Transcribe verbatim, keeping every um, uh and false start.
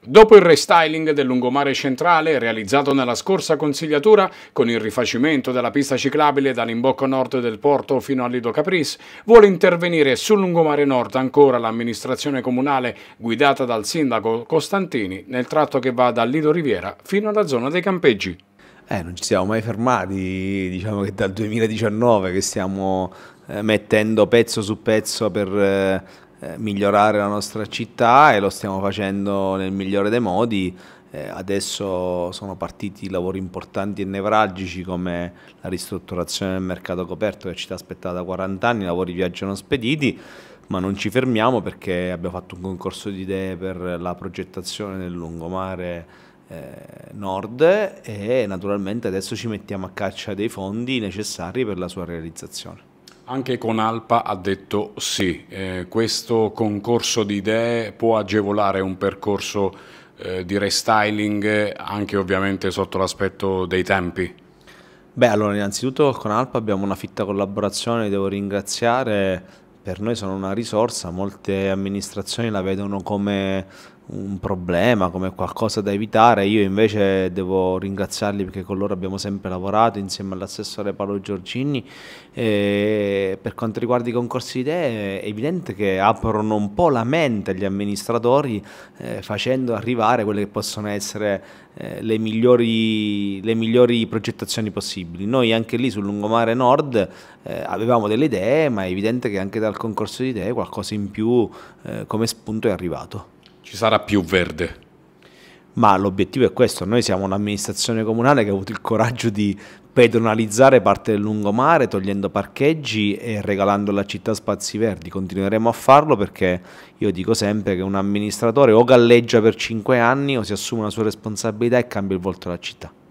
Dopo il restyling del lungomare centrale realizzato nella scorsa consigliatura con il rifacimento della pista ciclabile dall'imbocco nord del porto fino al Lido Caprice, vuole intervenire sul lungomare nord ancora l'amministrazione comunale guidata dal sindaco Costantini nel tratto che va dal Lido Riviera fino alla zona dei campeggi. Eh, non ci siamo mai fermati, diciamo che dal duemiladiciannove che stiamo eh, mettendo pezzo su pezzo per eh, eh, migliorare la nostra città e lo stiamo facendo nel migliore dei modi. Eh, adesso sono partiti lavori importanti e nevralgici come la ristrutturazione del mercato coperto che ci sta aspettata da quaranta anni, i lavori viaggiano spediti, ma non ci fermiamo perché abbiamo fatto un concorso di idee per la progettazione del lungomare nord e naturalmente adesso ci mettiamo a caccia dei fondi necessari per la sua realizzazione. Anche Conalpa ha detto sì, eh, questo concorso di idee può agevolare un percorso eh, di restyling anche ovviamente sotto l'aspetto dei tempi. Beh, allora innanzitutto con Alpa abbiamo una fitta collaborazione, devo ringraziare, per noi sono una risorsa, molte amministrazioni la vedono come un problema, come qualcosa da evitare, io invece devo ringraziarli perché con loro abbiamo sempre lavorato insieme all'assessore Paolo Giorgini. E per quanto riguarda i concorsi di idee è evidente che aprono un po' la mente agli amministratori eh, facendo arrivare quelle che possono essere eh, le, migliori, le migliori progettazioni possibili. Noi anche lì sul lungomare nord eh, avevamo delle idee, ma è evidente che anche dal concorso di idee qualcosa in più eh, come spunto è arrivato. Ci sarà più verde. Ma l'obiettivo è questo, noi siamo un'amministrazione comunale che ha avuto il coraggio di pedonalizzare parte del lungomare, togliendo parcheggi e regalando alla città spazi verdi. Continueremo a farlo perché io dico sempre che un amministratore o galleggia per cinque anni o si assume una sua responsabilità e cambia il volto della città.